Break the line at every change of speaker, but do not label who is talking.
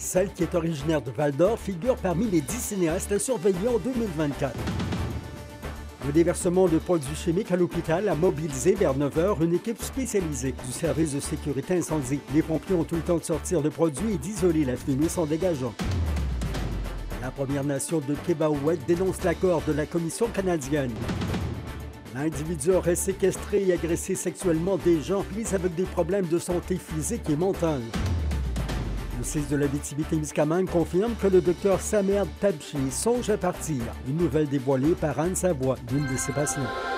Celle qui est originaire de Val-d'Or figure parmi les 10 cinéastes à surveiller en 2024. Le déversement de produits chimiques à l'hôpital a mobilisé vers 9 heures une équipe spécialisée du service de sécurité incendie. Les pompiers ont eu le temps de sortir le produit et d'isoler la fumée s'en dégageant. La Première Nation de Kebaouet dénonce l'accord de la Commission canadienne. L'individu aurait séquestré et agressé sexuellement des gens pris avec des problèmes de santé physique et mentale. Le 6 de l'Abitibi-Témiscamingue confirme que le docteur Samer Tabchi songe à partir. Une nouvelle dévoilée par Anne Savoie, d'une de ses patients.